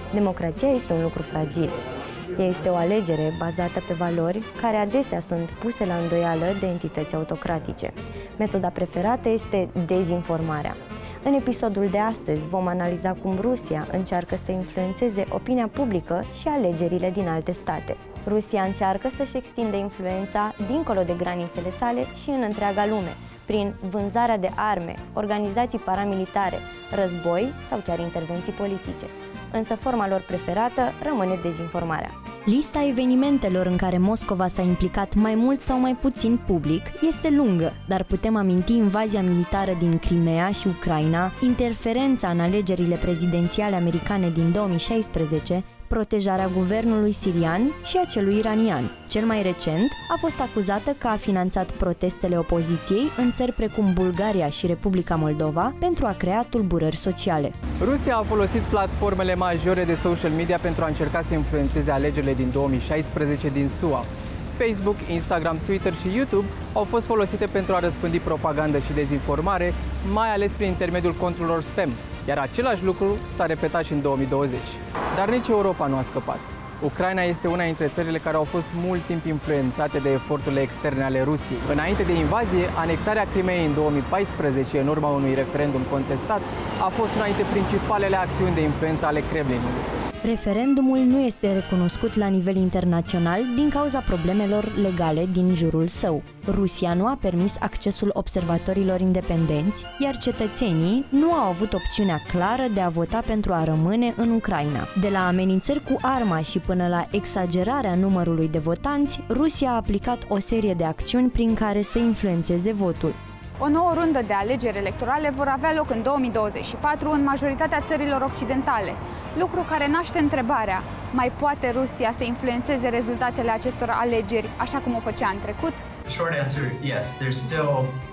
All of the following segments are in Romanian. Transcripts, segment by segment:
Democrația este un lucru fragil. Ea este o alegere bazată pe valori care adesea sunt puse la îndoială de entități autocratice. Metoda preferată este dezinformarea. În episodul de astăzi vom analiza cum Rusia încearcă să influențeze opinia publică și alegerile din alte state. Rusia încearcă să-și extindă influența dincolo de granițele sale și în întreaga lume, prin vânzarea de arme, organizații paramilitare, război sau chiar intervenții politice. Însă forma lor preferată rămâne dezinformarea. Lista evenimentelor în care Moscova s-a implicat mai mult sau mai puțin public este lungă, dar putem aminti invazia militară din Crimea și Ucraina, interferența în alegerile prezidențiale americane din 2016, protejarea guvernului sirian și a celui iranian. Cel mai recent a fost acuzată că a finanțat protestele opoziției în țări precum Bulgaria și Republica Moldova pentru a crea tulburări sociale. Rusia a folosit platformele majore de social media pentru a încerca să influențeze alegerile din 2016 din SUA. Facebook, Instagram, Twitter și YouTube au fost folosite pentru a răspândi propagandă și dezinformare, mai ales prin intermediul conturilor spam, iar același lucru s-a repetat și în 2020. Dar nici Europa nu a scăpat. Ucraina este una dintre țările care au fost mult timp influențate de eforturile externe ale Rusiei. Înainte de invazie, anexarea Crimeei în 2014, în urma unui referendum contestat, a fost una dintre principalele acțiuni de influență ale Kremlinului. Referendumul nu este recunoscut la nivel internațional din cauza problemelor legale din jurul său. Rusia nu a permis accesul observatorilor independenți, iar cetățenii nu au avut opțiunea clară de a vota pentru a rămâne în Ucraina. De la amenințări cu arma și până la exagerarea numărului de votanți, Rusia a aplicat o serie de acțiuni prin care să influențeze votul. O nouă rundă de alegeri electorale vor avea loc în 2024 în majoritatea țărilor occidentale, lucru care naște întrebarea: mai poate Rusia să influențeze rezultatele acestor alegeri așa cum o făcea în trecut? Short answer, yes. There's still,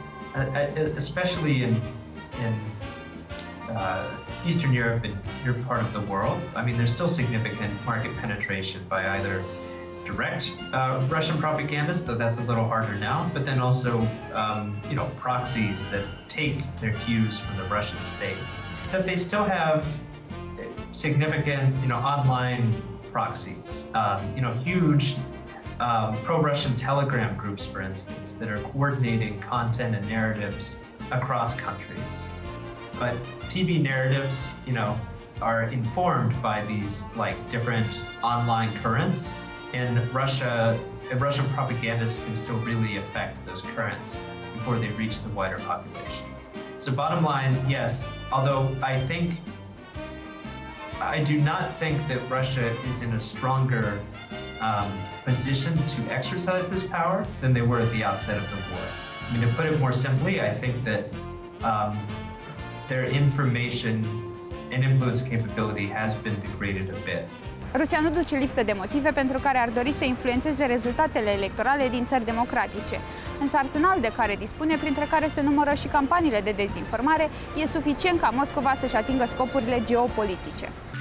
especially in Eastern Europe and your part of the world, I mean, there's still significant market penetration by either direct Russian propagandists, though that's a little harder now, but then also, proxies that take their cues from the Russian state. That they still have significant, online proxies, huge pro-Russian Telegram groups, for instance, that are coordinating content and narratives across countries. But TV narratives, are informed by these different online currents. And Russian propagandists can still really affect those currents before they reach the wider population. So bottom line, yes, although I do not think that Russia is in a stronger position to exercise this power than they were at the outset of the war. I mean, to put it more simply, I think that their information and influence capability has been degraded a bit. Rusia nu duce lipsă de motive pentru care ar dori să influențeze rezultatele electorale din țări democratice. Însă arsenalul de care dispune, printre care se numără și campaniile de dezinformare, e suficient ca Moscova să-și atingă scopurile geopolitice.